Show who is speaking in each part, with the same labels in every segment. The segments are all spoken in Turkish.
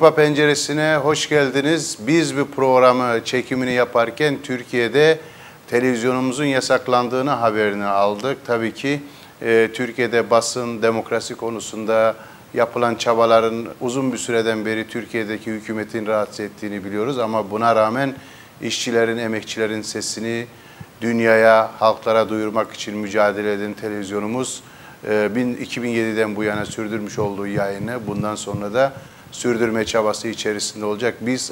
Speaker 1: Avrupa Penceresi'ne hoş geldiniz. Biz bu programı çekimini yaparken Türkiye'de televizyonumuzun yasaklandığını haberini aldık. Tabii ki Türkiye'de basın, demokrasi konusunda yapılan çabaların uzun bir süreden beri Türkiye'deki hükümetin rahatsız ettiğini biliyoruz. Ama buna rağmen işçilerin, emekçilerin sesini dünyaya, halklara duyurmak için mücadele eden televizyonumuz 2007'den bu yana sürdürmüş olduğu yayını bundan sonra da sürdürme çabası içerisinde olacak. Biz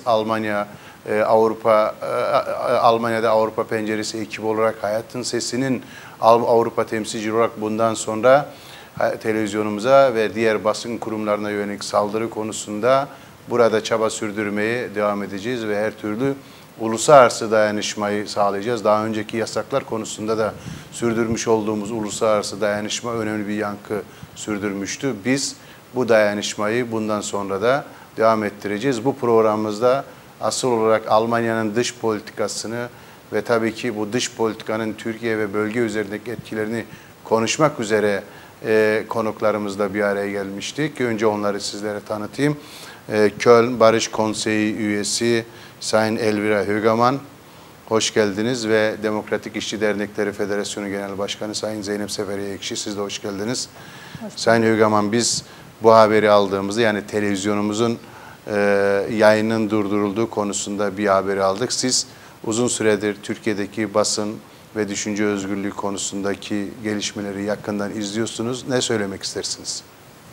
Speaker 1: Almanya'da Avrupa Penceresi ekibi olarak Hayatın Sesi'nin Avrupa temsilcisi olarak bundan sonra televizyonumuza ve diğer basın kurumlarına yönelik saldırı konusunda burada çaba sürdürmeye devam edeceğiz ve her türlü uluslararası dayanışmayı sağlayacağız. Daha önceki yasaklar konusunda da sürdürmüş olduğumuz uluslararası dayanışma önemli bir yankı sürdürmüştü. Biz bu dayanışmayı bundan sonra da devam ettireceğiz. Bu programımızda asıl olarak Almanya'nın dış politikasını ve tabii ki bu dış politikanın Türkiye ve bölge üzerindeki etkilerini konuşmak üzere konuklarımızla bir araya gelmiştik. Önce onları sizlere tanıtayım. Köln Barış Konseyi üyesi Sayın Elvira Högeman, hoş geldiniz ve Demokratik İşçi Dernekleri Federasyonu Genel Başkanı Sayın Zeynep Seferiye Ekşi, siz de hoş geldiniz. Sayın Högeman, biz bu haberi aldığımızda, yani televizyonumuzun yayının durdurulduğu konusunda bir haberi aldık. Siz uzun süredir Türkiye'deki basın ve düşünce özgürlüğü konusundaki gelişmeleri yakından izliyorsunuz. Ne söylemek istersiniz?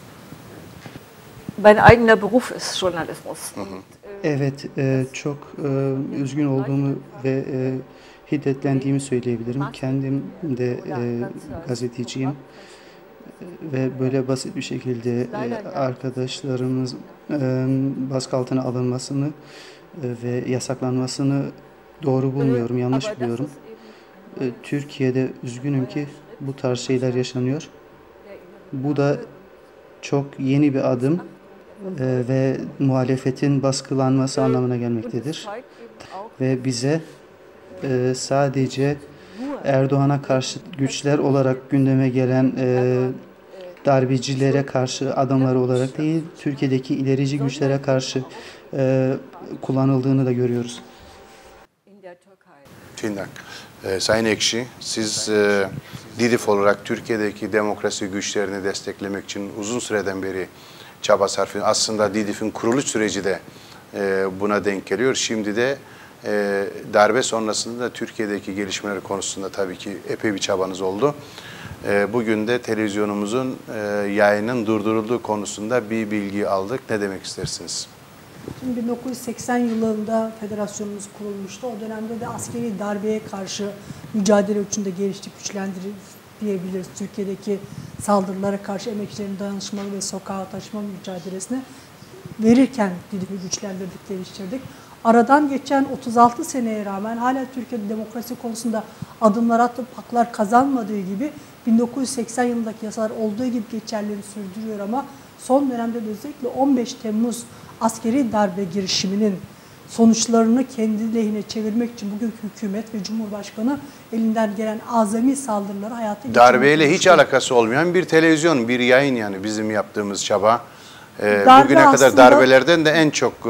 Speaker 2: Mein eigener Beruf ist Journalismus.
Speaker 3: Evet, çok üzgün olduğumu ve hiddetlendiğimi söyleyebilirim. Kendim de gazeteciyim ve böyle basit bir şekilde arkadaşlarımız baskı altına alınmasını ve yasaklanmasını doğru bulmuyorum, yanlış buluyorum. Türkiye'de üzgünüm ki bu tarz şeyler yaşanıyor. Bu da çok yeni bir adım ve muhalefetin baskılanması anlamına gelmektedir. Ve bize sadece Erdoğan'a karşı güçler olarak gündeme gelen darbecilere karşı adamlar olarak değil, Türkiye'deki ilerici güçlere karşı kullanıldığını da görüyoruz.
Speaker 1: Sayın Ekşi, siz DİDİF olarak Türkiye'deki demokrasi güçlerini desteklemek için uzun süreden beri çaba sarf ediyorsunuz. Aslında DİDİF'in kuruluş süreci de buna denk geliyor. Şimdi de darbe sonrasında da Türkiye'deki gelişmeler konusunda tabii ki epey bir çabanız oldu. Bugün de televizyonumuzun yayının durdurulduğu konusunda bir bilgi aldık. Ne demek istersiniz?
Speaker 4: Şimdi 1980 yılında federasyonumuz kurulmuştu. O dönemde de askeri darbeye karşı mücadele içinde geliştik, güçlendirildik diyebiliriz. Türkiye'deki saldırılara karşı emekçilerin dayanışmalı ve sokağa taşıma mücadelesini verirken DİDİF'i güçlendirdik, geliştirdik. Aradan geçen 36 seneye rağmen hala Türkiye'de demokrasi konusunda adımlar atıp haklar kazanmadığı gibi 1980 yılındaki yasalar olduğu gibi geçerliliğini sürdürüyor ama son dönemde de özellikle 15 Temmuz askeri darbe girişiminin sonuçlarını kendi lehine çevirmek için bugünkü hükümet ve Cumhurbaşkanı elinden gelen azami saldırıları hayata geçirmek.
Speaker 1: Darbeyle hiç alakası olmayan bir televizyon, bir yayın, yani bizim yaptığımız çaba. Bugüne kadar darbelerden de en çok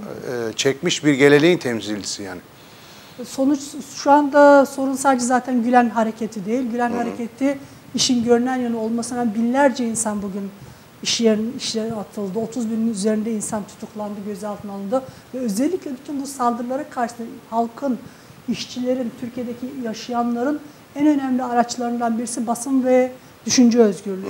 Speaker 1: çekmiş bir geleneğin temsilcisi yani.
Speaker 4: Sonuç şu anda sorun sadece zaten Gülen hareketi değil. Gülen hareketi işin görünen yanı olmasına binlerce insan bugün işlerine atıldı. 30 binin üzerinde insan tutuklandı, gözaltına alındı. Ve özellikle bütün bu saldırılara karşı halkın, işçilerin, Türkiye'deki yaşayanların en önemli araçlarından birisi basın ve düşünce özgürlüğü.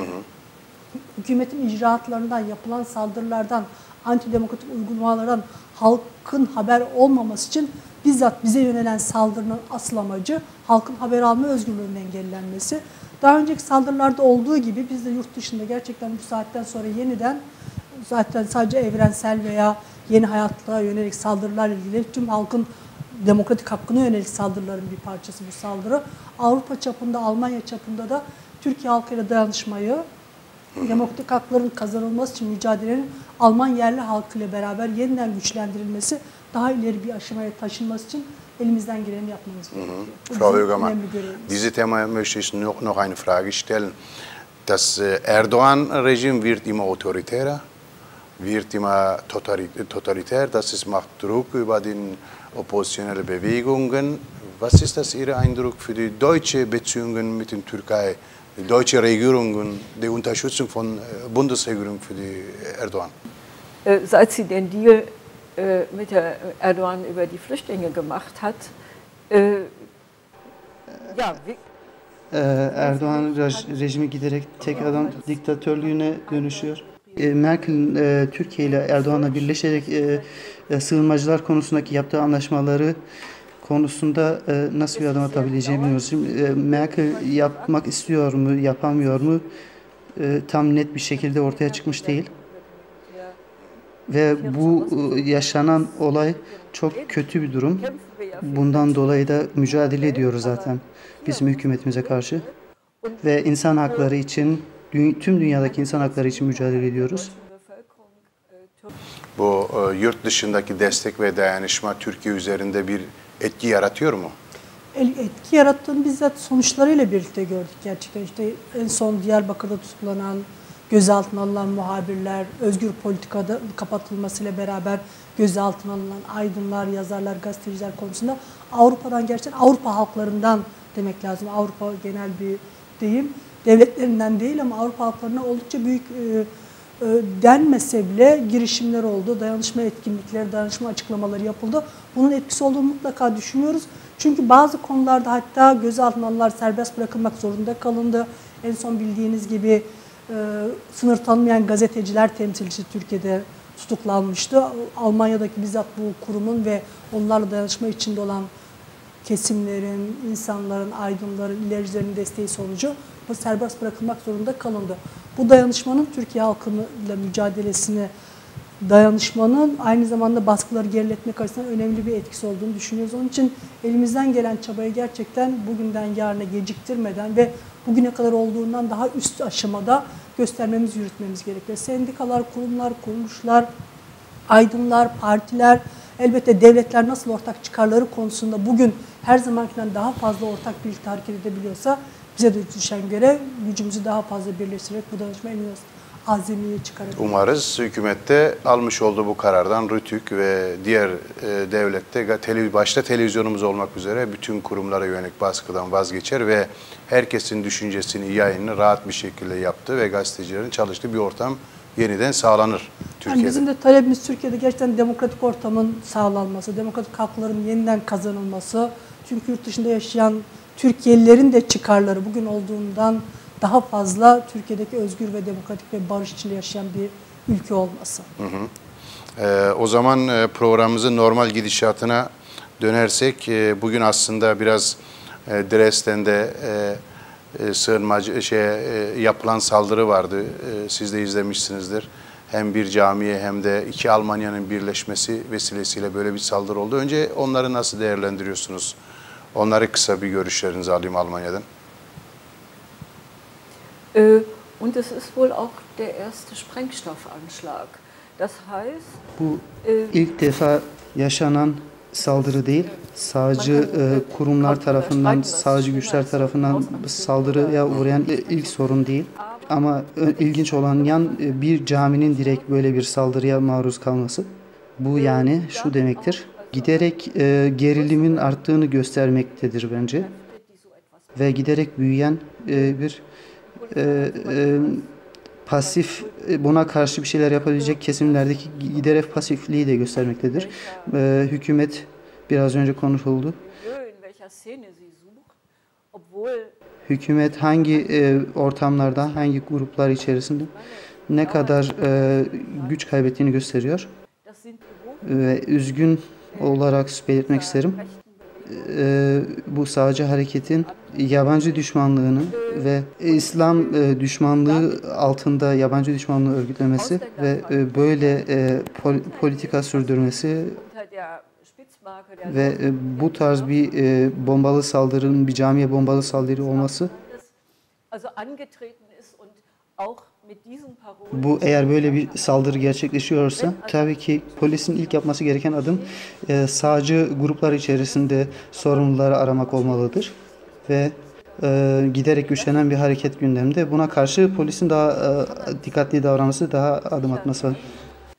Speaker 4: Hükümetin icraatlarından, yapılan saldırılardan, antidemokratik uygulamalardan halkın haber olmaması için bizzat bize yönelen saldırının asıl amacı halkın haber alma özgürlüğünün engellenmesi. Daha önceki saldırılarda olduğu gibi biz de yurt dışında gerçekten bu saatten sonra yeniden zaten sadece evrensel veya yeni hayatlara yönelik saldırılarla ilgili tüm halkın demokratik hakkına yönelik saldırıların bir parçası bu saldırı. Avrupa çapında, Almanya çapında da Türkiye halkıyla dayanışmayı, demokratik hakların kazanılması için mücadelenin Alman yerli halkıyla beraber yeniden güçlendirilmesi, daha ileri bir aşamaya taşınması için elimizden geleni yapmamız gerekiyor.
Speaker 1: Frau Högeman, diese Thema möchte ich noch eine Frage stellen. Das Erdogan-Regime wird immer autoritärer. wird immer totalitär, das macht Druck über die oppositionellen Bewegungen. Was ist das Ihr Eindruck für die deutsche Beziehungen mit der Türkei, die deutsche Regierung und die Unterstützung von Bundesregierung für die Erdogan?
Speaker 2: Seit sie den Deal mit der Erdogan über die Flüchtlinge gemacht hat,
Speaker 3: Erdoğan rejimi giderek tekrardan diktatörlüğüne dönüşüyor. Merkel Türkiye ile Erdoğan'la birleşerek sığınmacılar konusundaki yaptığı anlaşmaları konusunda nasıl bir adım atabileceğini bilmiyoruz. Şimdi, Merkel yapmak istiyor mu, yapamıyor mu tam net bir şekilde ortaya çıkmış değil. Ve bu yaşanan olay çok kötü bir durum. Bundan dolayı da mücadele ediyoruz zaten bizim hükümetimize karşı. Ve insan hakları için, tüm dünyadaki insan hakları için mücadele ediyoruz.
Speaker 1: Bu yurt dışındaki destek ve dayanışma Türkiye üzerinde bir etki yaratıyor mu?
Speaker 4: Etki yarattığını bizzat sonuçlarıyla birlikte gördük gerçekten. İşte en son Diyarbakır'da tutuklanan, gözaltına alınan muhabirler, özgür politikada kapatılmasıyla beraber gözaltına alınan aydınlar, yazarlar, gazeteciler konusunda Avrupa'dan gerçekten Avrupa halklarından demek lazım. Avrupa genel bir deyim. Devletlerinden değil ama Avrupa halklarına oldukça büyük denmese bile girişimler oldu. Dayanışma etkinlikleri, dayanışma açıklamaları yapıldı. Bunun etkisi olduğunu mutlaka düşünüyoruz. Çünkü bazı konularda hatta gözaltına alınanlar serbest bırakılmak zorunda kalındı. En son bildiğiniz gibi sınır tanımayan gazeteciler temsilcisi Türkiye'de tutuklanmıştı. Almanya'daki bizzat bu kurumun ve onlarla dayanışma içinde olan kesimlerin, insanların, aydınların, ilericilerin desteği sonucu bu serbest bırakılmak zorunda kalındı. Bu dayanışmanın Türkiye halkıyla mücadelesini, dayanışmanın aynı zamanda baskıları geriletmek açısından önemli bir etkisi olduğunu düşünüyoruz. Onun için elimizden gelen çabayı gerçekten bugünden yarına geciktirmeden ve bugüne kadar olduğundan daha üst aşamada göstermemiz, yürütmemiz gerekiyor. Sendikalar, kurumlar, kuruluşlar, aydınlar, partiler, elbette devletler nasıl ortak çıkarları konusunda bugün her zamankinden daha fazla ortak birlikte hareket edebiliyorsa bize de düşen görev gücümüzü daha fazla birleştirerek bu dayanışma en azamiye çıkarabilir.
Speaker 1: Umarız hükümette almış olduğu bu karardan Rütük ve diğer devlette başta televizyonumuz olmak üzere bütün kurumlara yönelik baskıdan vazgeçer ve herkesin düşüncesini, yayını rahat bir şekilde yaptığı ve gazetecilerin çalıştığı bir ortam yeniden sağlanır Türkiye'de.
Speaker 4: Yani bizim de talebimiz Türkiye'de gerçekten demokratik ortamın sağlanması, demokratik hakların yeniden kazanılması. Çünkü yurt dışında yaşayan Türkiye'lilerin de çıkarları bugün olduğundan daha fazla Türkiye'deki özgür ve demokratik ve barış içinde yaşayan bir ülke olması.
Speaker 1: O zaman programımızın normal gidişatına dönersek, bugün aslında biraz Dresden'de yapılan saldırı vardı. Siz de izlemişsinizdir. Hem bir camiye hem de iki Almanya'nın birleşmesi vesilesiyle böyle bir saldırı oldu. Önce onları nasıl değerlendiriyorsunuz? Onları kısa bir görüşlerinizi alayım Almanya'dan.
Speaker 2: Und es ist wohl auch der erste Sprengstoffanschlag. Das heißt,
Speaker 3: Bu ilk defa yaşanan saldırı değil, sağcı kurumlar tarafından, sağcı güçler tarafından saldırıya uğrayan ilk sorun değil. Ama ilginç olan yan bir caminin direkt böyle bir saldırıya maruz kalması. Bu yani şu demektir, giderek gerilimin arttığını göstermektedir bence. Ve giderek büyüyen bir pasif, buna karşı bir şeyler yapabilecek kesimlerdeki giderek pasifliği de göstermektedir. Hükümet biraz önce konuşuldu. Hükümet hangi ortamlarda, hangi gruplar içerisinde ne kadar güç kaybettiğini gösteriyor. Ve üzgün olarak belirtmek isterim. Bu sağcı hareketin yabancı düşmanlığını ve İslam düşmanlığı altında yabancı düşmanlığı örgütlemesi ve böyle politika sürdürmesi ve bu tarz bir bombalı saldırının, bir camiye bombalı saldırı olması, bu eğer böyle bir saldırı gerçekleşiyorsa tabii ki polisin ilk yapması gereken adım sağcı gruplar içerisinde sorumluları aramak olmalıdır ve giderek güçlenen bir hareket gündemde. Buna karşı polisin daha dikkatli davranması, daha adım atması.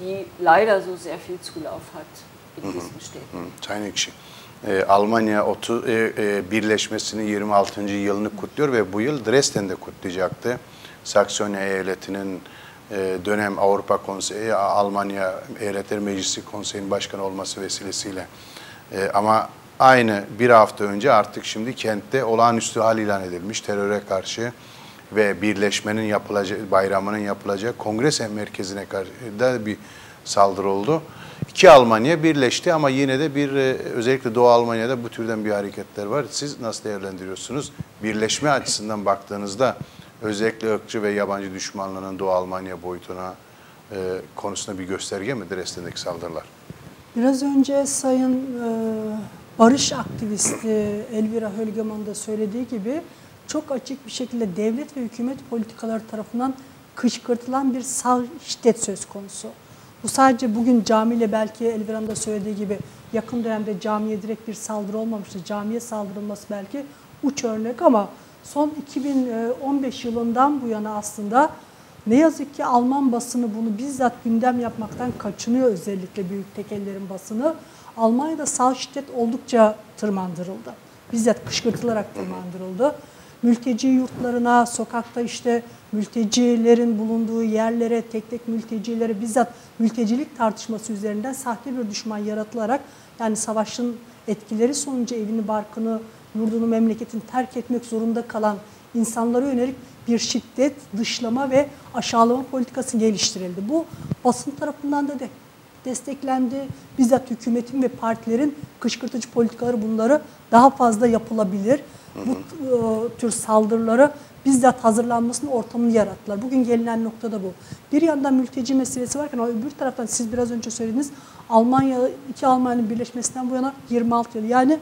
Speaker 2: die leider so sehr viel Zulauf hat in diesen Städten.
Speaker 1: Sayın Ekşi, Almanya birleşmesinin 26. yılını kutluyor ve bu yıl Dresden'de kutlayacaktı. Saksonya eyaletinin dönem Avrupa Konseyi, Almanya Eyaletler Meclisi Konseyi'nin başkanı olması vesilesiyle. Ama aynı bir hafta önce artık şimdi kentte olağanüstü hal ilan edilmiş teröre karşı ve birleşmenin yapılacağı, bayramının yapılacağı kongre merkezine karşı da bir saldırı oldu. İki Almanya birleşti ama yine de özellikle Doğu Almanya'da bu türden bir hareketler var. Siz nasıl değerlendiriyorsunuz? Birleşme açısından baktığınızda özellikle ırkçı ve yabancı düşmanlığının Doğu Almanya boyutuna konusunda bir gösterge mi Dresden'deki saldırılar?
Speaker 4: Biraz önce Sayın barış aktivisti Elvira Hölgeman'ın da söylediği gibi çok açık bir şekilde devlet ve hükümet politikaları tarafından kışkırtılan bir şiddet söz konusu. Bu sadece bugün camiyle belki Elvira'nın da söylediği gibi yakın dönemde camiye direkt bir saldırı olmamıştı. Camiye saldırılması belki uç örnek ama son 2015 yılından bu yana aslında ne yazık ki Alman basını bunu bizzat gündem yapmaktan kaçınıyor, özellikle büyük tekellerin basını. Almanya'da sağ şiddet oldukça tırmandırıldı. Bizzat kışkırtılarak tırmandırıldı. Mülteci yurtlarına, sokakta işte mültecilerin bulunduğu yerlere, tek tek mültecilere bizzat mültecilik tartışması üzerinden sahte bir düşman yaratılarak, yani savaşın etkileri sonucu evini, barkını, yurdunu, memleketini terk etmek zorunda kalan insanlara yönelik bir şiddet, dışlama ve aşağılama politikası geliştirildi. Bu basın tarafından da desteklendi. Bizzat hükümetin ve partilerin kışkırtıcı politikaları bunları daha fazla yapılabilir. Bu tür saldırıları bizzat hazırlanmasının ortamını yarattılar. Bugün gelinen noktada bu. Bir yandan mülteci meselesi varken öbür taraftan siz biraz önce söylediniz, iki Almanya'nın birleşmesinden bu yana 26 yıl, yani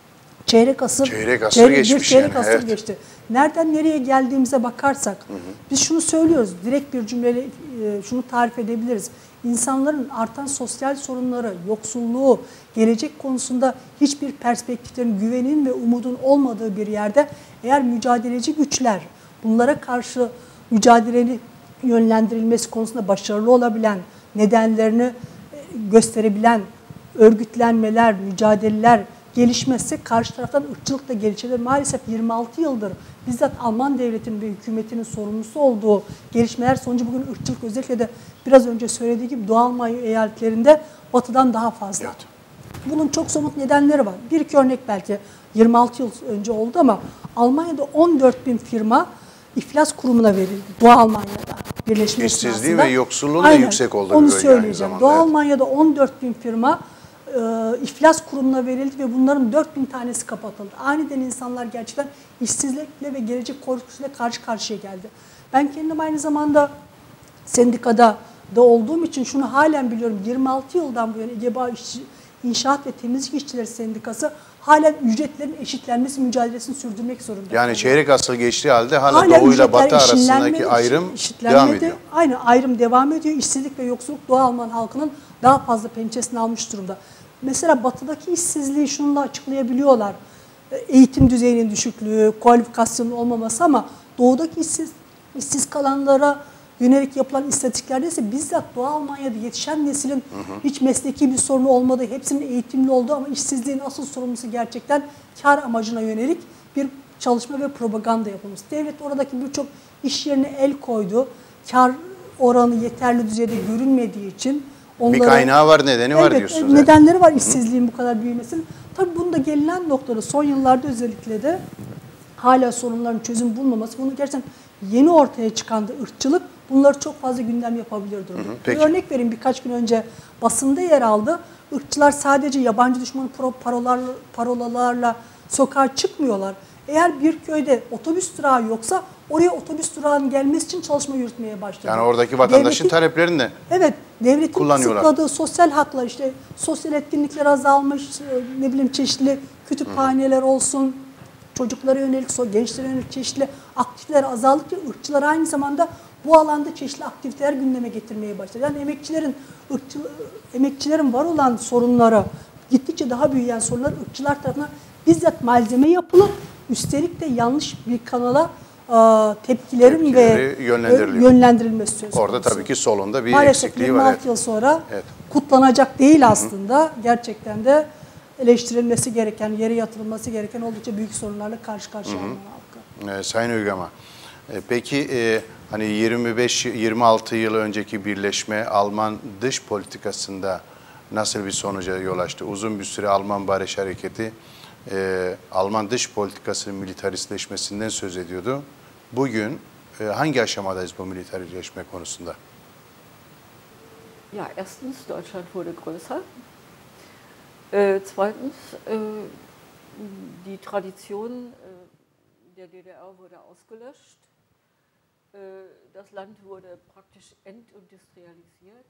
Speaker 4: çeyrek asır geçmiş. Evet. Geçti. Nereden nereye geldiğimize bakarsak biz şunu söylüyoruz, direkt bir cümleyle şunu tarif edebiliriz. İnsanların artan sosyal sorunları, yoksulluğu, gelecek konusunda hiçbir perspektiflerin, güvenin ve umudun olmadığı bir yerde eğer mücadeleci güçler bunlara karşı mücadelenin yönlendirilmesi konusunda başarılı olabilen, nedenlerini gösterebilen örgütlenmeler, mücadeleler gelişmezse karşı taraftan ırkçılık da gelişebilir. Maalesef 26 yıldır bizzat Alman devletinin ve hükümetinin sorumlusu olduğu gelişmeler sonucu bugün ırkçılık özellikle de biraz önce söylediği gibi Doğu Almanya eyaletlerinde batıdan daha fazla. Evet. Bunun çok somut nedenleri var. Bir iki örnek belki 26 yıl önce oldu ama Almanya'da 14.000 firma iflas kurumuna verildi. Doğu Almanya'da. Birleşme
Speaker 1: İşsizliği ve yoksulluğun da yüksek olduğu
Speaker 4: onu söyleyeceğim. Doğu Almanya'da 14.000 firma iflas kurumuna verildi ve bunların 4.000 tanesi kapatıldı. Aniden insanlar gerçekten işsizlikle ve gelecek korkusuyla karşı karşıya geldi. Ben kendim aynı zamanda sendikada da olduğum için şunu halen biliyorum. 26 yıldan bu yana EGEBA İnşaat ve Temizlik İşçileri Sendikası halen ücretlerin eşitlenmesi mücadelesini sürdürmek zorunda.
Speaker 1: Yani çeyrek asır geçtiği halde hala Doğu ile Batı arasındaki ayrım devam ediyor.
Speaker 4: Aynı ayrım devam ediyor. İşsizlik ve yoksulluk Doğu Alman halkının daha fazla pençesini almış durumda. Mesela batıdaki işsizliği şununla açıklayabiliyorlar. Eğitim düzeyinin düşüklüğü, kualifikasyonun olmaması ama doğudaki işsiz kalanlara yönelik yapılan istatistiklerde ise bizzat Doğu Almanya'da yetişen neslin hiç mesleki bir sorunu olmadığı, hepsinin eğitimli olduğu ama işsizliğin asıl sorumlusu gerçekten kar amacına yönelik bir çalışma ve propaganda yapılması. Devlet oradaki birçok iş yerine el koydu. Kar oranı yeterli düzeyde görünmediği için onlara,
Speaker 1: bir kaynağı var, nedeni var diyorsunuz.
Speaker 4: Nedenleri var işsizliğin bu kadar büyümesinin. Tabii bunda gelinen noktada son yıllarda özellikle de hala sorunların çözüm bulmaması, bunu gerçekten yeni ortaya çıkan da ırkçılık bunları çok fazla gündem yapabilir durumda. Bir örnek vereyim, birkaç gün önce basında yer aldı. Irkçılar sadece yabancı düşman parolalarla sokağa çıkmıyorlar. Eğer bir köyde otobüs durağı yoksa oraya otobüs durağının gelmesi için çalışma yürütmeye başladı.
Speaker 1: Yani oradaki vatandaşın taleplerini de
Speaker 4: devletin kısıtladığı sosyal haklar, işte sosyal etkinlikler azalmış, ne bileyim çeşitli kütüphaneler olsun, çocuklara yönelik, gençlere yönelik çeşitli aktiviteler azaldıkça ırkçılar aynı zamanda bu alanda çeşitli aktiviteler gündeme getirmeye başladı. Yani emekçilerin var olan sorunları, gittikçe daha büyüyen sorunlar ırkçılar tarafından bizzat malzeme yapılıp üstelik de yanlış bir kanala tepkilerin
Speaker 1: Tepkileri
Speaker 4: ve
Speaker 1: yönlendiriliyor.
Speaker 4: yönlendirilmesi söz konusu.
Speaker 1: Orada tabii ki solunda bir
Speaker 4: Maalesef
Speaker 1: eksikliği var.
Speaker 4: 26 yıl sonra
Speaker 1: Evet.
Speaker 4: kutlanacak değil aslında. Gerçekten de eleştirilmesi gereken, yere yatırılması gereken oldukça büyük sorunlarla karşı karşıya Alman halkı.
Speaker 1: Sayın Uygama, peki hani 25-26 yıl önceki birleşme Alman dış politikasında nasıl bir sonuca yol açtı? Uzun bir süre Alman Barış Hareketi Alman dış politikasının militaristleşmesinden söz ediyordu. Bugün hangi aşamadayız bu militarleşme konusunda?
Speaker 2: Ja, erstens, Deutschland wurde größer. Zweitens, die Tradition der DDR wurde ausgelöscht. Das Land wurde praktisch entindustrialisiert.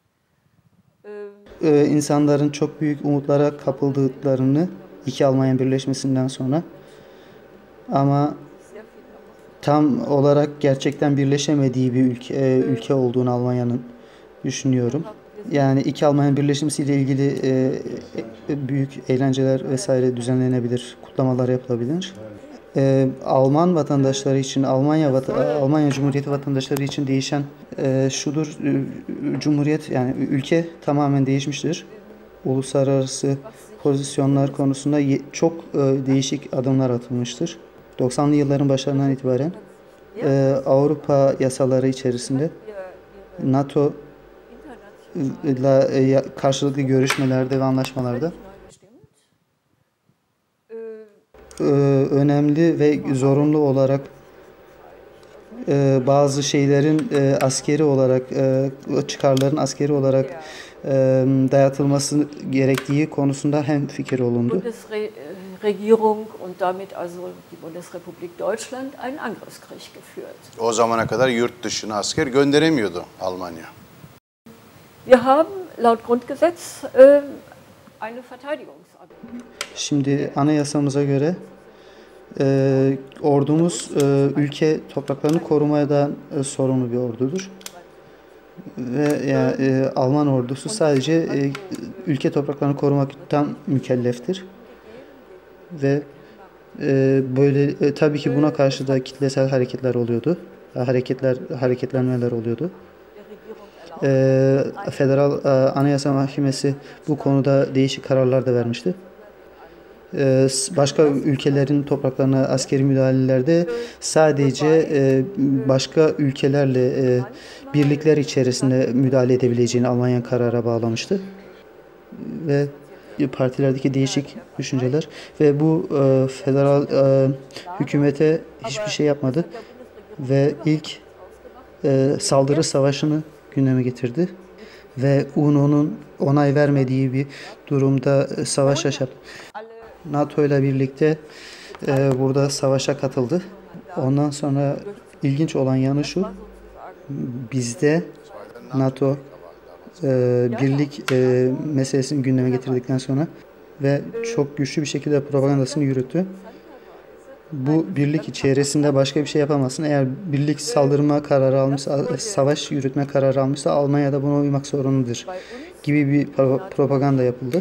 Speaker 3: İnsanların çok büyük umutlara kapıldıklarını iki Almanya birleşmesinden sonra ama tam olarak gerçekten birleşemediği bir ülke olduğunu Almanya'nın düşünüyorum. Yani iki Almanya birleşmesiyle ilgili büyük eğlenceler vesaire düzenlenebilir, kutlamalar yapılabilir. Alman vatandaşları için, Almanya Cumhuriyeti vatandaşları için değişen şudur, Cumhuriyet yani ülke tamamen değişmiştir. Uluslararası pozisyonlar konusunda çok değişik adımlar atılmıştır. 90'lı yılların başlarından itibaren Avrupa yasaları içerisinde NATO ile karşılıklı görüşmelerde ve anlaşmalarda önemli ve zorunlu olarak bazı şeylerin askeri olarak çıkarların askeri olarak dayatılması gerektiği konusunda hemfikir olundu.
Speaker 2: Bundesregierung und damit also die Bundesrepublik Deutschland einen Angriffskrieg geführt.
Speaker 1: O zamana kadar yurt dışına asker gönderemiyordu Almanya.
Speaker 2: Wir haben laut Grundgesetz eine Verteidigungsarmee.
Speaker 3: Şimdi anayasamıza göre ordumuz ülke topraklarını korumaya da sorumlu bir ordudur. Ve yani, Alman ordusu sadece ülke topraklarını korumaktan mükelleftir. Ve böyle tabii ki buna karşı da kitlesel hareketler oluyordu. Hareketlenmeler oluyordu. Federal Anayasa Mahkemesi bu konuda değişik kararlar da vermişti. Başka ülkelerin topraklarına askeri müdahalelerde sadece başka ülkelerle birlikler içerisinde müdahale edebileceğini Almanya karara bağlamıştı. Ve partilerdeki değişik düşünceler ve bu federal hükümete hiçbir şey yapmadı ve ilk saldırı savaşını gündeme getirdi ve UNO'nun onay vermediği bir durumda savaş yaşadı. NATO ile birlikte burada savaşa katıldı. Ondan sonra ilginç olan yanı şu, bizde NATO birlik meselesini gündeme getirdikten sonra ve çok güçlü bir şekilde propagandasını yürüttü. Bu birlik içerisinde başka bir şey yapamazsın. Eğer birlik saldırma kararı almışsa, savaş yürütme kararı almışsa Almanya da buna uymak zorundadır gibi bir propaganda yapıldı.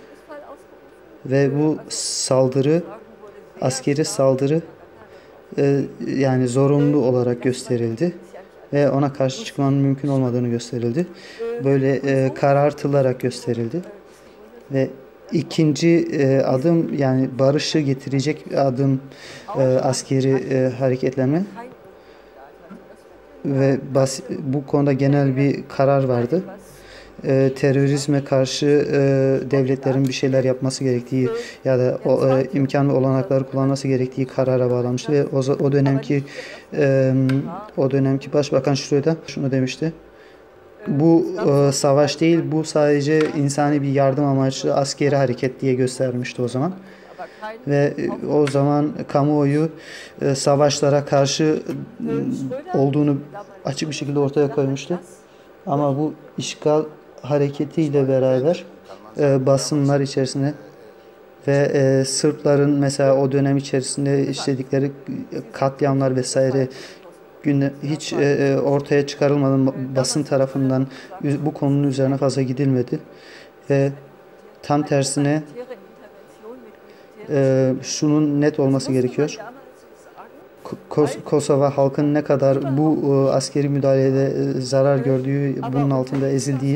Speaker 3: Ve bu saldırı, askeri saldırı yani zorunlu olarak gösterildi ve ona karşı çıkmanın mümkün olmadığını gösterildi. Böyle karartılarak gösterildi ve ikinci adım yani barışı getirecek adım askeri hareketlenme ve bu konuda genel bir karar vardı. Terörizme karşı devletlerin bir şeyler yapması gerektiği ya da imkan ve olanakları kullanması gerektiği karara bağlanmıştı ve o dönemki Başbakan Schröder şunu demişti. Bu savaş değil, bu sadece insani bir yardım amaçlı askeri hareket diye göstermişti o zaman. Ve o zaman kamuoyu savaşlara karşı olduğunu açık bir şekilde ortaya koymuştu. Ama bu işgal hareketiyle beraber basınlar içerisinde ve Sırpların mesela o dönem içerisinde işledikleri katliamlar vesaire hiç ortaya çıkarılmadan basın tarafından bu konunun üzerine fazla gidilmedi ve tam tersine şunun net olması gerekiyor. Kosova halkının ne kadar bu askeri müdahalede zarar gördüğü, bunun altında ezildiği,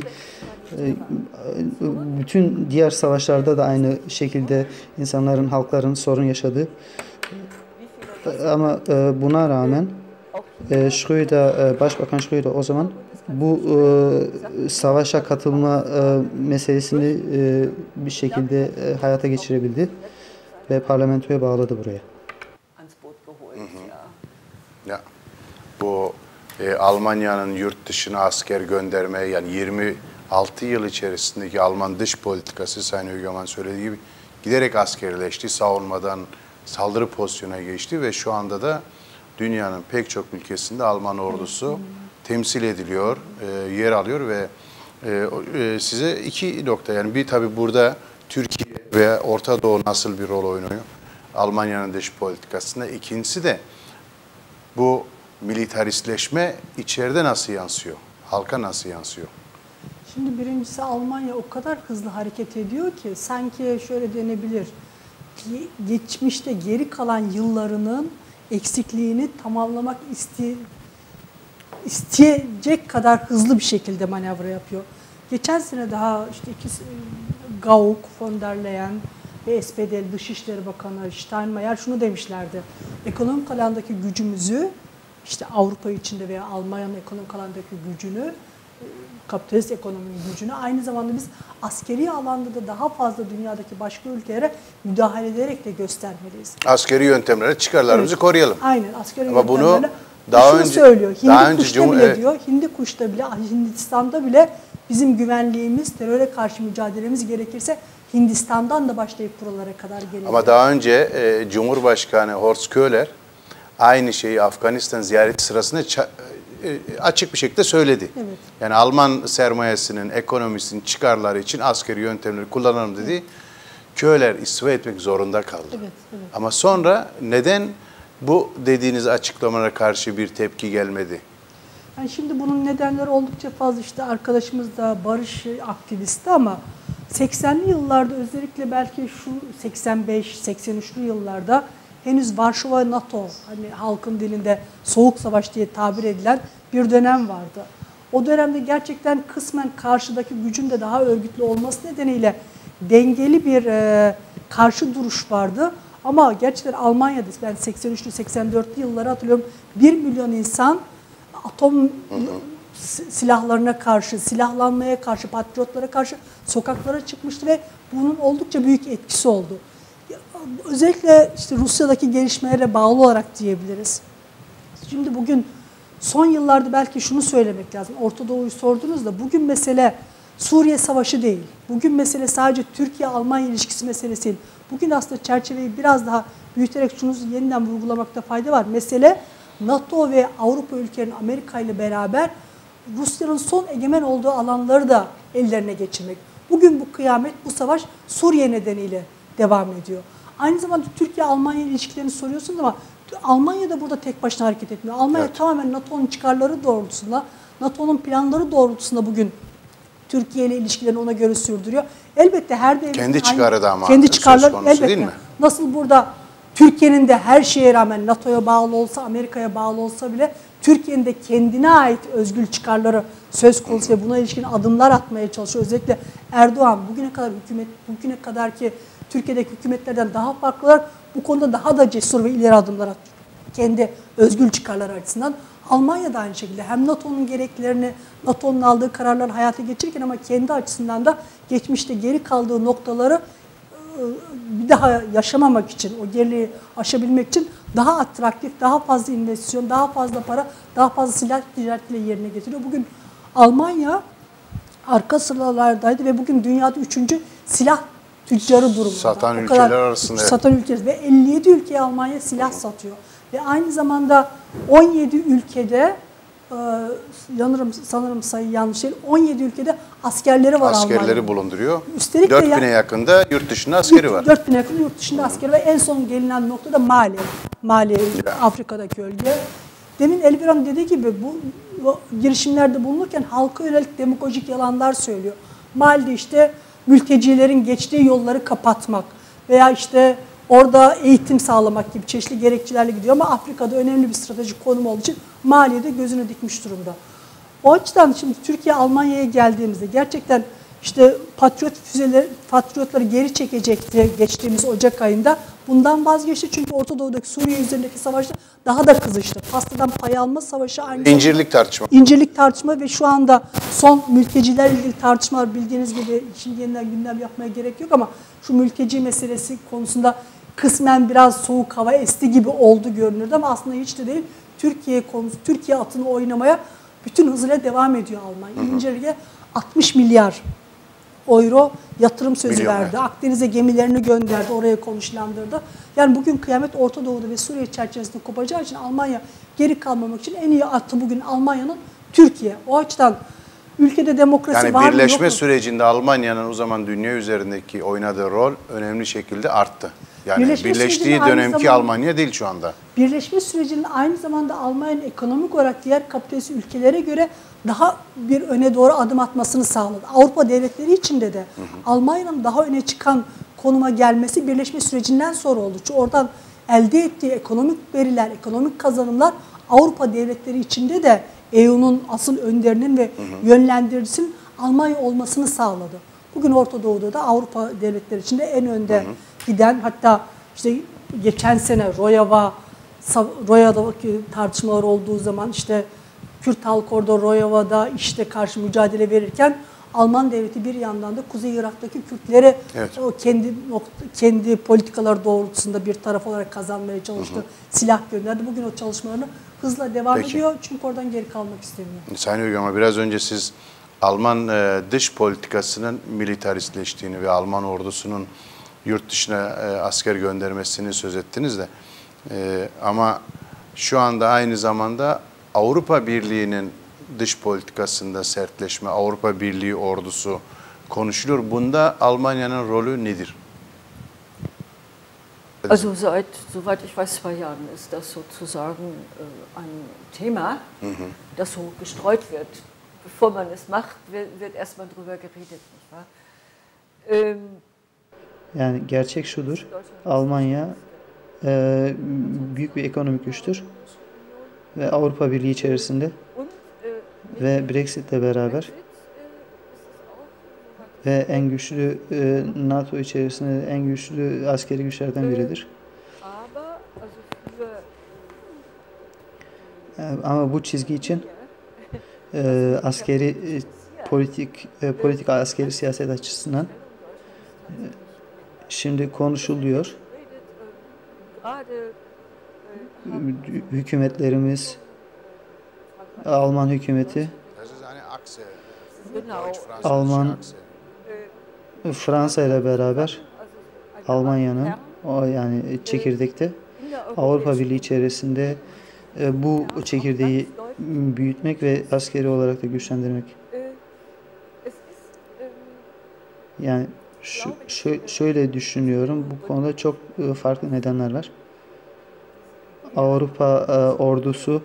Speaker 3: bütün diğer savaşlarda da aynı şekilde insanların, halkların sorun yaşadığı. Ama buna rağmen Schröder, Başbakan Schröder o zaman bu savaşa katılma meselesini bir şekilde hayata geçirebildi ve parlamentoya bağladı buraya.
Speaker 1: Ya, bu Almanya'nın yurt dışına asker gönderme, yani 26 yıl içerisindeki Alman dış politikası Sayın Ögeman söylediği gibi giderek askerleşti, savunmadan saldırı pozisyona geçti ve şu anda da dünyanın pek çok ülkesinde Alman ordusu temsil ediliyor, yer alıyor ve size iki nokta, yani bir tabii burada Türkiye ve Orta Doğu nasıl bir rol oynuyor Almanya'nın dış politikasında, ikincisi de bu militaristleşme içeride nasıl yansıyor, halka nasıl yansıyor?
Speaker 4: Şimdi birincisi Almanya o kadar hızlı hareket ediyor ki sanki şöyle denebilir, geçmişte geri kalan yıllarının eksikliğini tamamlamak isteyecek kadar hızlı bir şekilde manevra yapıyor. Geçen sene daha işte Gauck, von der Leyen ve SPD Dışişleri Bakanı Steinmeier şunu demişlerdi. Ekonomik alandaki gücümüzü, işte Avrupa içinde veya Almanya'nın ekonomik alandaki gücünü, kapitalist ekonominin gücünü aynı zamanda biz askeri alanda da daha fazla dünyadaki başka ülkelere müdahale ederek de göstermeliyiz.
Speaker 1: Askeri yöntemlere çıkarlarımızı koruyalım.
Speaker 4: Aynen, askeri
Speaker 1: ama
Speaker 4: yöntemlerle.
Speaker 1: bunu daha önce
Speaker 4: söylüyor. Hindikuş'ta bile
Speaker 1: evet,
Speaker 4: diyor, Hindikuş'ta bile, Hindistan'da bile bizim güvenliğimiz, teröre karşı mücadelemiz gerekirse Hindistan'dan da başlayıp buralara kadar gelecek.
Speaker 1: Ama daha önce Cumhurbaşkanı Horst Köhler aynı şeyi Afganistan ziyareti sırasında açık bir şekilde söyledi.
Speaker 4: Evet.
Speaker 1: Yani Alman sermayesinin, ekonomisinin çıkarları için askeri yöntemleri kullanalım dedi. Evet. Köhler istifa etmek zorunda kaldı.
Speaker 4: Evet, evet.
Speaker 1: Ama sonra neden bu dediğiniz açıklamalara karşı bir tepki gelmedi?
Speaker 4: Yani şimdi bunun nedenleri oldukça fazla. İşte arkadaşımız da barış aktivisti ama 80'li yıllarda özellikle belki şu 85-83'lü yıllarda henüz Varşova NATO, hani halkın dilinde soğuk savaş diye tabir edilen bir dönem vardı. O dönemde gerçekten kısmen karşıdaki gücün de daha örgütlü olması nedeniyle dengeli bir karşı duruş vardı. Ama gerçekten Almanya'da ben 83'lü 84'lü yılları hatırlıyorum. 1 milyon insan atom silahlarına karşı, silahlanmaya karşı, patriotlara karşı sokaklara çıkmıştı ve bunun oldukça büyük etkisi oldu. Özellikle işte Rusya'daki gelişmelere bağlı olarak diyebiliriz. Şimdi bugün son yıllarda belki şunu söylemek lazım. Orta Doğu'yu sordunuz da bugün mesele Suriye Savaşı değil. Bugün mesele sadece Türkiye-Almanya ilişkisi meselesi değil. Bugün aslında çerçeveyi biraz daha büyüterek şunu yeniden vurgulamakta fayda var. Mesele NATO ve Avrupa ülkelerinin Amerika ile beraber Rusya'nın son egemen olduğu alanları da ellerine geçirmek. Bugün bu kıyamet, bu savaş Suriye nedeniyle devam ediyor. Aynı zamanda Türkiye-Almanya ilişkilerini soruyorsunuz ama Almanya da burada tek başına hareket etmiyor. Almanya evet, tamamen NATO'nun çıkarları doğrultusunda, NATO'nun planları doğrultusunda bugün Türkiye ile ilişkilerini ona göre sürdürüyor. Elbette her devletin
Speaker 1: kendi çıkarı da ama
Speaker 4: kendi çıkarları
Speaker 1: elbette. Değil mi?
Speaker 4: Nasıl burada Türkiye'nin de her şeye rağmen NATO'ya bağlı olsa, Amerika'ya bağlı olsa bile Türkiye'nin de kendine ait özgül çıkarları söz konusu ve buna ilişkin adımlar atmaya çalışıyor. Özellikle Erdoğan bugüne kadar ki Türkiye'deki hükümetlerden daha farklılar, bu konuda daha da cesur ve ileri adımlar atıyor. Kendi özgül çıkarları açısından. Almanya da aynı şekilde hem NATO'nun gereklerini, NATO'nun aldığı kararları hayata geçirirken ama kendi açısından da geçmişte geri kaldığı noktaları bir daha yaşamamak için, o geriliği aşabilmek için daha atraktif, daha fazla investisyon, daha fazla para, daha fazla silah ticaretiyle yerine getiriyor. Bugün Almanya arka sıralardaydı ve bugün dünyada 3. silah tüccarı durumunda.
Speaker 1: Satan ülkeler arasında.
Speaker 4: Satan ülkeler ve 57 ülkeye Almanya silah satıyor. Ve aynı zamanda 17 ülkede sanırım sayı yanlış değil. 17 ülkede askerleri var Almanya'da. Askerleri
Speaker 1: bulunduruyor. Üstelik 4000'e yakında yurt dışında askeri var.
Speaker 4: 4000'e yakın yurt dışında askeri ve en son gelinen nokta da Mali. Mali Afrika'daki ülke. Demin Elviran dediği gibi bu girişimlerde bulunurken halka yönelik demagojik yalanlar söylüyor. Mali'de işte mültecilerin geçtiği yolları kapatmak veya işte orada eğitim sağlamak gibi çeşitli gerekçelerle gidiyor ama Afrika'da önemli bir stratejik konum olduğu için Mali'ye de gözünü dikmiş durumda. O açıdan şimdi Türkiye Almanya'ya geldiğimizde gerçekten işte Patriotları geri çekecekti geçtiğimiz Ocak ayında. Bundan vazgeçti çünkü Orta Doğu'daki Suriye üzerindeki savaşta daha da kızıştı. Pastadan pay alma savaşı aynı
Speaker 1: İncirlik tartışma.
Speaker 4: İncirlik tartışma ve şu anda son mültecilerle ilgili tartışmalar bildiğiniz gibi şimdi yeniden gündem yapmaya gerek yok ama şu mülteci meselesi konusunda kısmen biraz soğuk hava esti gibi oldu görünürdü ama aslında hiç de değil. Türkiye atını oynamaya bütün hızıyla devam ediyor Almanya. İncirlik'e 60 milyar euro yatırım sözü verdi. Akdeniz'e gemilerini gönderdi, oraya konuşlandırdı. Yani bugün kıyamet Orta Doğu'da ve Suriye çerçevesinde kopacağı için Almanya geri kalmamak için en iyi atı bugün Almanya'nın Türkiye. O açıdan ülkede demokrasi
Speaker 1: yani
Speaker 4: var mı yok mu?
Speaker 1: birleşme sürecinde Almanya'nın o zaman dünya üzerindeki oynadığı rol önemli şekilde arttı. Yani birleştiği dönemki Almanya değil şu anda.
Speaker 4: Birleşme sürecinin aynı zamanda Almanya'nın ekonomik olarak diğer kapitalist ülkelere göre daha bir öne doğru adım atmasını sağladı. Avrupa devletleri içinde de Almanya'nın daha öne çıkan konuma gelmesi birleşme sürecinden sonra oldu. Çünkü oradan elde ettiği ekonomik veriler, ekonomik kazanımlar Avrupa devletleri içinde de EU'nun asıl önderinin ve yönlendiricisinin Almanya olmasını sağladı. Bugün Orta Doğu'da da Avrupa devletleri içinde en önde giden, hatta işte geçen sene Rojava'daki tartışmalar olduğu zaman işte Kürt halkı orada Rojava'da işte karşı mücadele verirken Alman devleti bir yandan da Kuzey Irak'taki Kürtleri o kendi politikalar doğrultusunda bir taraf olarak kazanmaya çalıştı. Silah gönderdi. Bugün o çalışmalarını hızla devam ediyor. Çünkü oradan geri kalmak istemiyor.
Speaker 1: Sayın Özgür, ama biraz önce siz Alman dış politikasının militaristleştiğini ve Alman ordusunun yurt dışına asker göndermesini söz ettiniz de ama şu anda aynı zamanda Avrupa Birliği'nin dış politikasında sertleşme, Avrupa Birliği ordusu konuşuluyor. Bunda Almanya'nın rolü nedir?
Speaker 2: Also soweit ich weiß, 2 Jahren ist das sozusagen ein Thema, das so gestreut wird. Bevor man es macht, wird erstmal drüber geredet, nicht wahr?
Speaker 3: Yani gerçek şudur, Almanya büyük bir ekonomik güçtür ve Avrupa Birliği içerisinde ve Brexit'le beraber ve en güçlü NATO içerisinde en güçlü askeri güçlerden biridir. Ama bu çizgi için askeri politika askeri siyaset açısından şimdi konuşuluyor. Hükümetlerimiz, Alman hükümeti, Alman, Fransa ile beraber Almanya'nın yani çekirdekte Avrupa Birliği içerisinde bu çekirdeği büyütmek ve askeri olarak da güçlendirmek. Yani şöyle düşünüyorum, bu konuda çok farklı nedenler var. Avrupa ordusu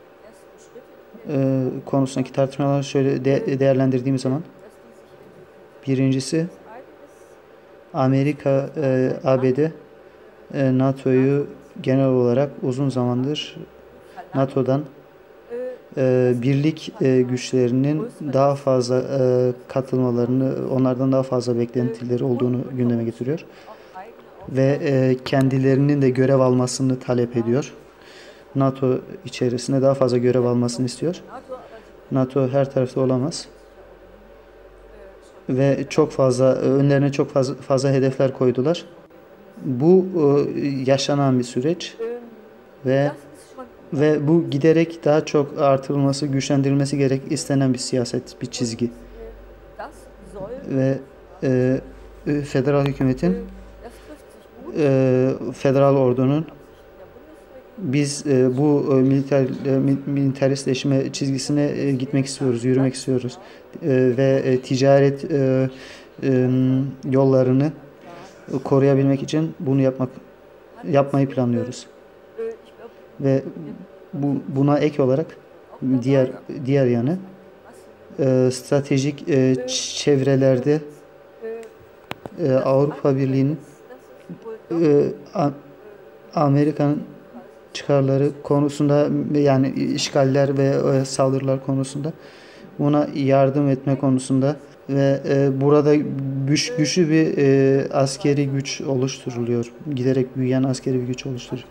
Speaker 3: konusundaki tartışmaları şöyle değerlendirdiğim zaman, birincisi Amerika, ABD, NATO'yu genel olarak uzun zamandır NATO'dan birlik güçlerinin daha fazla katılmalarını, onlardan daha fazla beklentileri olduğunu gündeme getiriyor. Ve kendilerinin de görev almasını talep ediyor. NATO içerisinde daha fazla görev almasını istiyor. NATO her tarafta olamaz. Ve çok fazla, önlerine çok fazla hedefler koydular. Bu yaşanan bir süreç ve bu giderek daha çok artırılması, güçlendirilmesi istenen bir siyaset, bir çizgi. Ve federal hükümetin, federal ordunun biz bu militaristleşme çizgisine gitmek istiyoruz, yürümek istiyoruz ve ticaret yollarını koruyabilmek için bunu yapmayı planlıyoruz. Ve buna ek olarak diğer yanı stratejik çevrelerde Avrupa Birliği'nin Amerika'nın çıkarları konusunda yani işgaller ve saldırılar konusunda buna yardım etme konusunda ve burada güçlü bir askeri güç oluşturuluyor. Giderek büyüyen askeri bir güç oluşturuyor.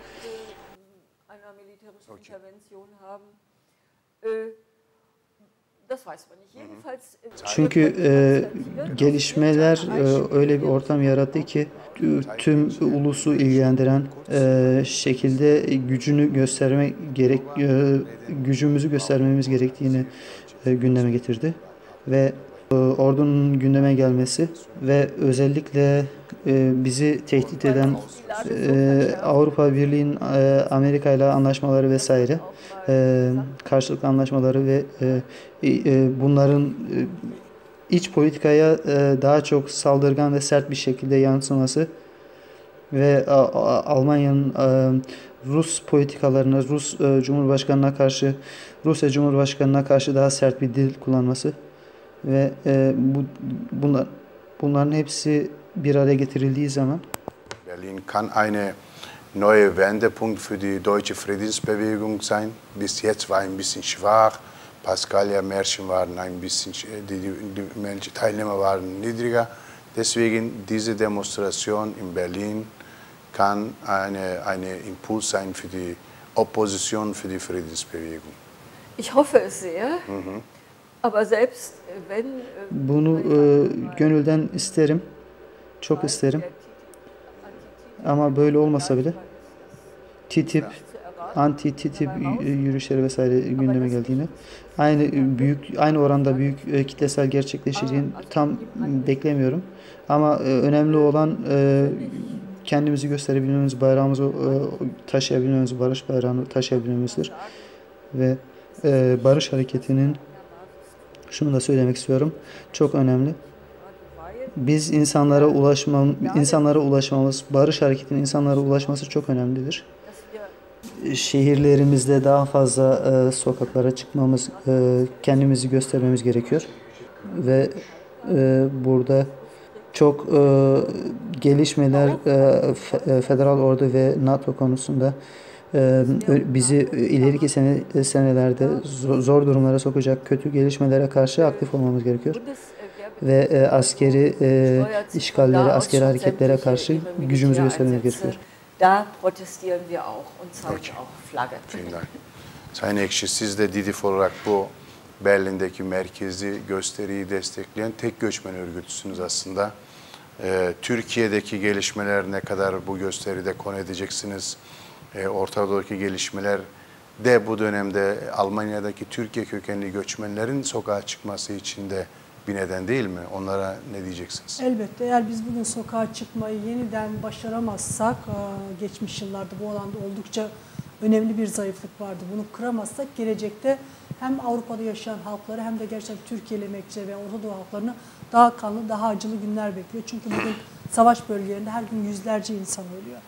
Speaker 3: Çünkü gelişmeler öyle bir ortam yarattı ki tüm ulusu ilgilendiren şekilde gücümüzü göstermemiz gerektiğini gündeme getirdi ve ordunun gündeme gelmesi ve özellikle bizi tehdit eden Avrupa Birliği'nin Amerika ile anlaşmaları vesaire, karşılıklı anlaşmaları ve bunların iç politikaya daha çok saldırgan ve sert bir şekilde yansıması ve Almanya'nın Rus politikalarına, Rusya Cumhurbaşkanı'na karşı daha sert bir dil kullanması ve bunların hepsi bir araya getirildiği zaman
Speaker 1: Berlin kann eine neue Wendepunkt für die deutsche Friedensbewegung sein. Bis jetzt war ein bisschen schwach. Paskalya Märchen waren ein bisschen, die Teilnehmer waren niedriger. Deswegen diese Demonstration in Berlin kann eine Impuls sein für die Opposition, für die Friedensbewegung.
Speaker 2: Ich hoffe es sehr. Aber selbst wenn
Speaker 3: bunu gönülden isterim. Çok isterim. Ama böyle olmasa bile TTIP, anti-TTIP yürüyüşleri vesaire gündeme geldiğinde aynı oranda büyük kitlesel gerçekleşeceğini tam beklemiyorum. Ama önemli olan kendimizi gösterebilmemiz, bayrağımızı taşıyabilmemiz, barış bayrağını taşıyabilmemizdir. Ve barış hareketinin şunu da söylemek istiyorum. Çok önemli. Biz insanlara ulaşmamız, barış hareketinin insanlara ulaşması çok önemlidir. Şehirlerimizde daha fazla sokaklara çıkmamız, kendimizi göstermemiz gerekiyor. Ve burada çok gelişmeler Federal Ordu ve NATO konusunda bizi ileriki senelerde zor durumlara sokacak kötü gelişmelere karşı aktif olmamız gerekiyor. Ve askeri işgallere, askeri hareketlere karşı gücümüzü göstermemiz gerekiyor.
Speaker 2: Da protestieren wir auch und zeigen auch Flagge.
Speaker 1: Vielen Dank. Sayın Ekşi, siz de DİDİF olarak bu Berlin'deki merkezi gösteriyi destekleyen tek göçmen örgütüsünüz aslında. Türkiye'deki gelişmeler ne kadar bu gösteride konu edeceksiniz? Orta Doğu'daki gelişmeler de bu dönemde Almanya'daki Türkiye kökenli göçmenlerin sokağa çıkması için de bir neden değil mi? Onlara ne diyeceksiniz?
Speaker 4: Elbette eğer biz bugün sokağa çıkmayı yeniden başaramazsak, geçmiş yıllarda bu alanda oldukça önemli bir zayıflık vardı. Bunu kıramazsak gelecekte hem Avrupa'da yaşayan halkları hem de gerçekten Türkiye'li emekçi ve Orta Doğu halklarını daha kanlı, daha acılı günler bekliyor. Çünkü bugün savaş bölgelerinde her gün yüzlerce insan ölüyor.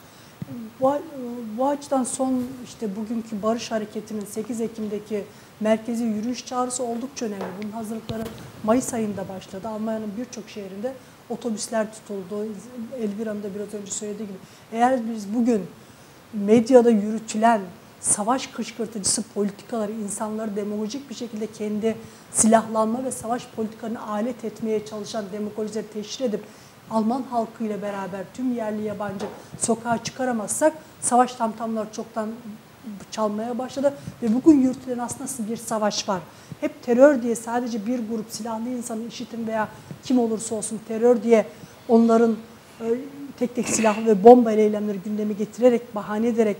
Speaker 4: Bu açıdan bugünkü barış hareketinin 8 Ekim'deki merkezi yürüyüş çağrısı oldukça önemli. Bunun hazırlıkları Mayıs ayında başladı. Almanya'nın birçok şehrinde otobüsler tutuldu. Elvira'nın da biraz önce söylediği gibi. Eğer biz bugün medyada yürütülen savaş kışkırtıcısı politikaları, insanları demagojik bir şekilde kendi silahlanma ve savaş politikalarını alet etmeye çalışan demokrasileri teşhir edip Alman halkıyla beraber tüm yerli yabancı sokağa çıkaramazsak savaş tamtamları çoktan çalmaya başladı ve bugün yürütülen aslında bir savaş var. Hep terör diye sadece bir grup silahlı insanı IŞİD'in veya kim olursa olsun terör diye onların tek tek silahlı ve bomba eylemleri gündeme getirerek, bahane ederek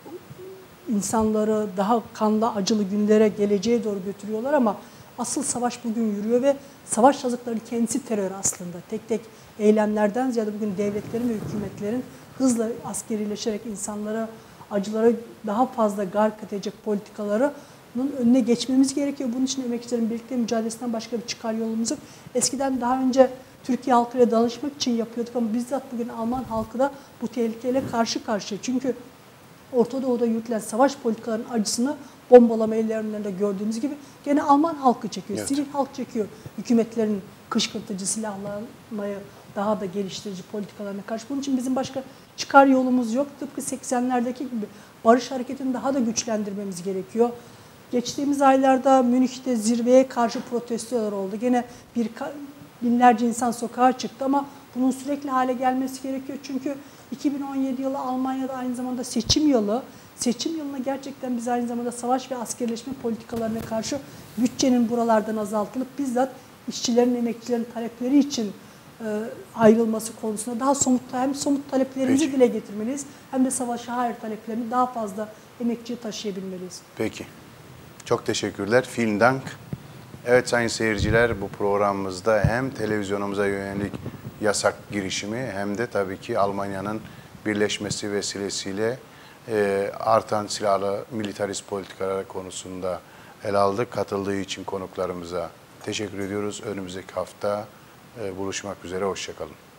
Speaker 4: insanları daha kanlı, acılı günlere, geleceğe doğru götürüyorlar ama asıl savaş bugün yürüyor ve savaş yazıklarının kendisi terör aslında. Tek tek eylemlerden ziyade bugün devletlerin ve hükümetlerin hızla askerileşerek insanlara, acılara daha fazla gark edecek politikalarının önüne geçmemiz gerekiyor. Bunun için emekçilerin birlikte mücadelesinden başka bir çıkar yolumuz yok. Eskiden daha önce Türkiye halkıyla danışmak için yapıyorduk ama bizzat bugün Alman halkı da bu tehlikeyle karşı karşıya. Çünkü Orta Doğu'da yürütülen savaş politikalarının acısını bombalama eylemlerinde gördüğünüz gibi gene Alman halkı çekiyor,
Speaker 1: Evet.
Speaker 4: sivil halk çekiyor. Hükümetlerin kışkırtıcı silahlanmayı daha da geliştirici politikalarına karşı. Bunun için bizim başka çıkar yolumuz yok. Tıpkı 80'lerdeki gibi barış hareketini daha da güçlendirmemiz gerekiyor. Geçtiğimiz aylarda Münih'te zirveye karşı protestolar oldu. Gene binlerce insan sokağa çıktı ama bunun sürekli hale gelmesi gerekiyor. Çünkü 2017 yılı Almanya'da aynı zamanda seçim yılı. Seçim yılına gerçekten biz aynı zamanda savaş ve askerleşme politikalarına karşı bütçenin buralardan azaltılıp bizzat işçilerin, emekçilerin talepleri için ayrılması konusunda daha somut, hem somut taleplerimizi
Speaker 1: Peki.
Speaker 4: dile getirmeliyiz hem de savaşa hayır taleplerini daha fazla emekçiye taşıyabilmeliyiz.
Speaker 1: Peki. Çok teşekkürler. Vielen Dank. Evet sayın seyirciler, bu programımızda hem televizyonumuza yönelik yasak girişimi hem de tabii ki Almanya'nın birleşmesi vesilesiyle artan silahlı militarist politikalar konusunda ele aldık. Katıldığı için konuklarımıza teşekkür ediyoruz. Önümüzdeki hafta buluşmak üzere. Hoşça kalın.